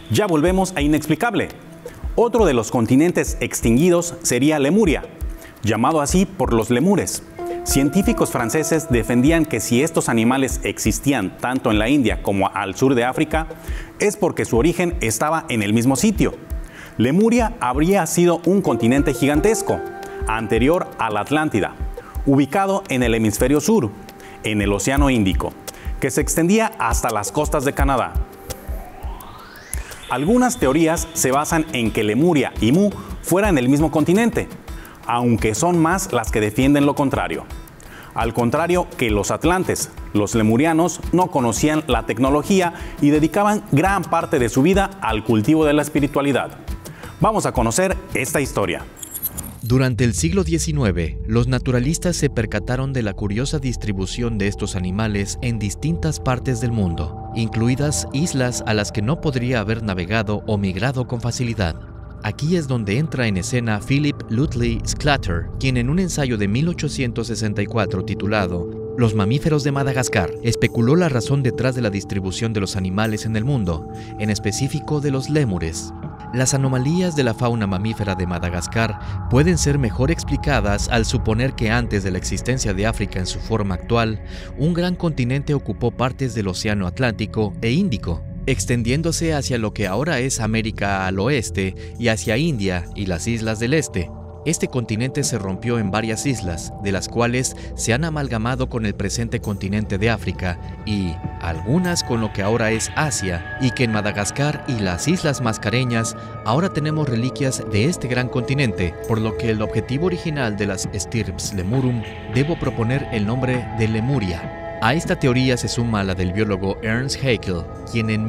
Ya volvemos a inexplicable. Otro de los continentes extinguidos sería Lemuria, llamado así por los lemures. Científicos franceses defendían que si estos animales existían tanto en la India como al sur de África, es porque su origen estaba en el mismo sitio. Lemuria habría sido un continente gigantesco, anterior a la Atlántida, ubicado en el hemisferio sur, en el Océano Índico, que se extendía hasta las costas de Canadá. Algunas teorías se basan en que Lemuria y Mu fueran el mismo continente, aunque son más las que defienden lo contrario. Al contrario que los atlantes, los lemurianos no conocían la tecnología y dedicaban gran parte de su vida al cultivo de la espiritualidad. Vamos a conocer esta historia. Durante el siglo XIX, los naturalistas se percataron de la curiosa distribución de estos animales en distintas partes del mundo, incluidas islas a las que no podría haber navegado o migrado con facilidad. Aquí es donde entra en escena Philip Lutley Sclater, quien en un ensayo de 1864 titulado Los mamíferos de Madagascar, especuló la razón detrás de la distribución de los animales en el mundo, en específico de los lémures. Las anomalías de la fauna mamífera de Madagascar pueden ser mejor explicadas al suponer que antes de la existencia de África en su forma actual, un gran continente ocupó partes del Océano Atlántico e Índico, extendiéndose hacia lo que ahora es América al oeste y hacia India y las islas del este. Este continente se rompió en varias islas, de las cuales se han amalgamado con el presente continente de África y algunas con lo que ahora es Asia, y que en Madagascar y las Islas Mascareñas ahora tenemos reliquias de este gran continente, por lo que el objetivo original de las Stirps Lemurum debo proponer el nombre de Lemuria. A esta teoría se suma la del biólogo Ernst Haeckel, quien en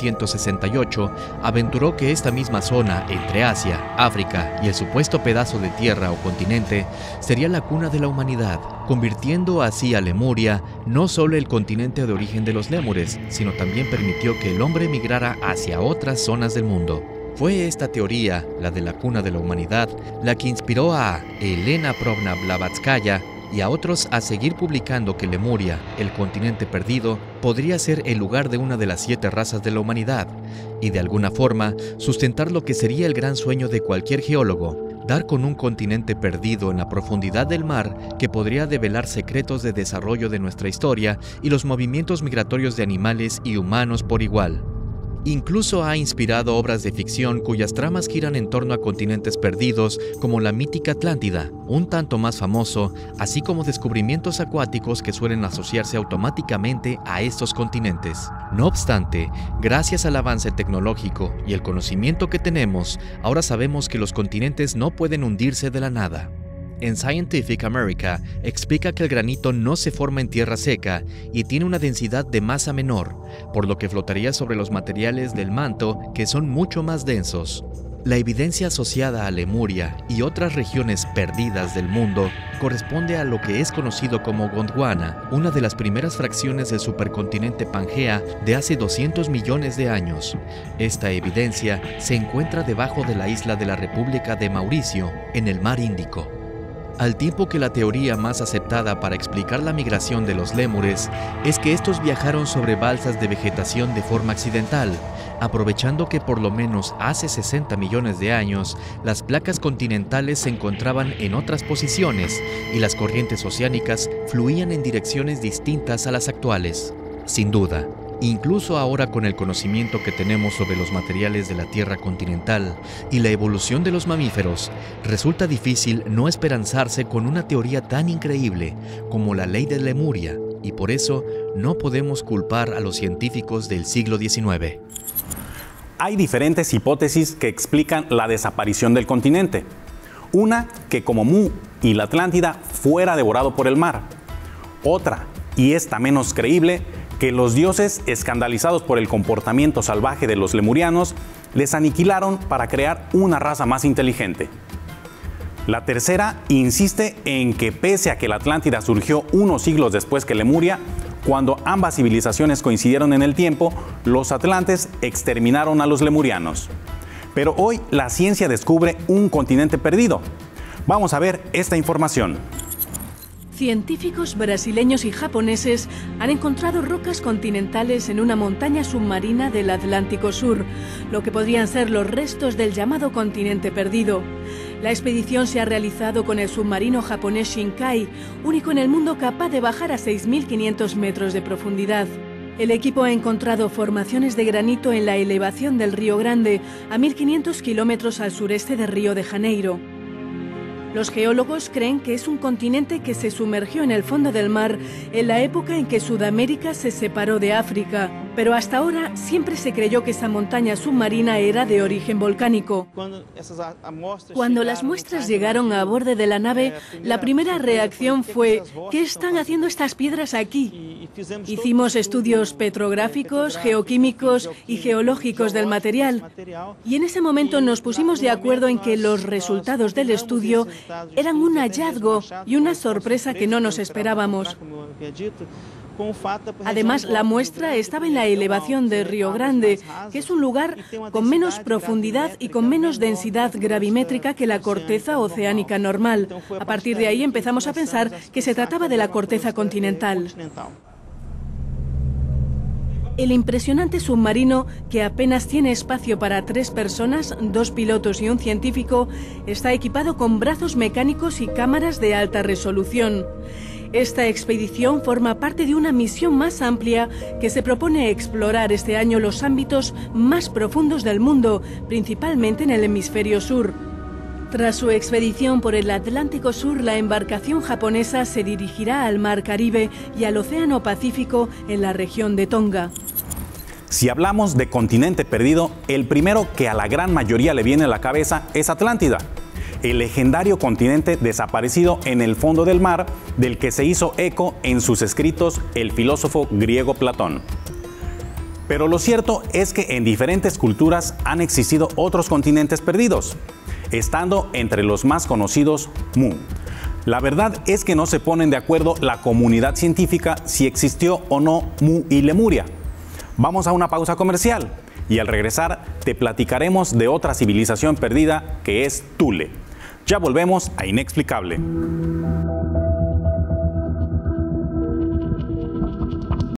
1868 aventuró que esta misma zona entre Asia, África y el supuesto pedazo de tierra o continente sería la cuna de la humanidad, convirtiendo así a Lemuria no solo el continente de origen de los lémures, sino también permitió que el hombre migrara hacia otras zonas del mundo. Fue esta teoría, la de la cuna de la humanidad, la que inspiró a Elena Provna Blavatskaya y a otros a seguir publicando que Lemuria, el continente perdido, podría ser el lugar de una de las 7 razas de la humanidad, y de alguna forma sustentar lo que sería el gran sueño de cualquier geólogo, dar con un continente perdido en la profundidad del mar que podría develar secretos de desarrollo de nuestra historia y los movimientos migratorios de animales y humanos por igual. Incluso ha inspirado obras de ficción cuyas tramas giran en torno a continentes perdidos, como la mítica Atlántida, un tanto más famoso, así como descubrimientos acuáticos que suelen asociarse automáticamente a estos continentes. No obstante, gracias al avance tecnológico y el conocimiento que tenemos, ahora sabemos que los continentes no pueden hundirse de la nada. En Scientific America explica que el granito no se forma en tierra seca y tiene una densidad de masa menor, por lo que flotaría sobre los materiales del manto que son mucho más densos. La evidencia asociada a Lemuria y otras regiones perdidas del mundo corresponde a lo que es conocido como Gondwana, una de las primeras fracciones del supercontinente Pangea de hace 200 millones de años. Esta evidencia se encuentra debajo de la isla de la República de Mauricio, en el Mar Índico. Al tiempo que la teoría más aceptada para explicar la migración de los lémures es que estos viajaron sobre balsas de vegetación de forma accidental, aprovechando que por lo menos hace 60 millones de años las placas continentales se encontraban en otras posiciones y las corrientes oceánicas fluían en direcciones distintas a las actuales. Sin duda, incluso ahora con el conocimiento que tenemos sobre los materiales de la Tierra continental y la evolución de los mamíferos, resulta difícil no esperanzarse con una teoría tan increíble como la ley de Lemuria, y por eso no podemos culpar a los científicos del siglo XIX. Hay diferentes hipótesis que explican la desaparición del continente. Una, que como Mu y la Atlántida fuera devorado por el mar. Otra, y esta menos creíble, que los dioses, escandalizados por el comportamiento salvaje de los lemurianos, les aniquilaron para crear una raza más inteligente. La tercera insiste en que pese a que la Atlántida surgió unos siglos después que Lemuria, cuando ambas civilizaciones coincidieron en el tiempo, los atlantes exterminaron a los lemurianos. Pero hoy la ciencia descubre un continente perdido. Vamos a ver esta información. Científicos brasileños y japoneses han encontrado rocas continentales en una montaña submarina del Atlántico Sur, lo que podrían ser los restos del llamado continente perdido. La expedición se ha realizado con el submarino japonés Shinkai, único en el mundo capaz de bajar a 6.500 metros de profundidad. El equipo ha encontrado formaciones de granito en la elevación del Río Grande, a 1.500 kilómetros al sureste de Río de Janeiro. Los geólogos creen que es un continente que se sumergió en el fondo del mar en la época en que Sudamérica se separó de África, pero hasta ahora siempre se creyó que esa montaña submarina era de origen volcánico. Cuando las muestras llegaron a borde de la nave, la primera reacción fue: ¿qué están haciendo estas piedras aquí? Hicimos estudios petrográficos, geoquímicos y geológicos del material, y en ese momento nos pusimos de acuerdo en que los resultados del estudio eran un hallazgo y una sorpresa que no nos esperábamos. Además, la muestra estaba en la elevación de Río Grande, que es un lugar con menos profundidad y con menos densidad gravimétrica que la corteza oceánica normal. A partir de ahí empezamos a pensar que se trataba de la corteza continental. El impresionante submarino, que apenas tiene espacio para 3 personas, 2 pilotos y un científico, está equipado con brazos mecánicos y cámaras de alta resolución. Esta expedición forma parte de una misión más amplia que se propone explorar este año los ámbitos más profundos del mundo, principalmente en el hemisferio sur. Tras su expedición por el Atlántico Sur, la embarcación japonesa se dirigirá al Mar Caribe y al Océano Pacífico en la región de Tonga. Si hablamos de continente perdido, el primero que a la gran mayoría le viene a la cabeza es Atlántida, el legendario continente desaparecido en el fondo del mar, del que se hizo eco en sus escritos el filósofo griego Platón. Pero lo cierto es que en diferentes culturas han existido otros continentes perdidos, estando entre los más conocidos Mu. La verdad es que no se ponen de acuerdo la comunidad científica si existió o no Mu y Lemuria. Vamos a una pausa comercial y al regresar te platicaremos de otra civilización perdida que es Thule. Ya volvemos a Inexplicable.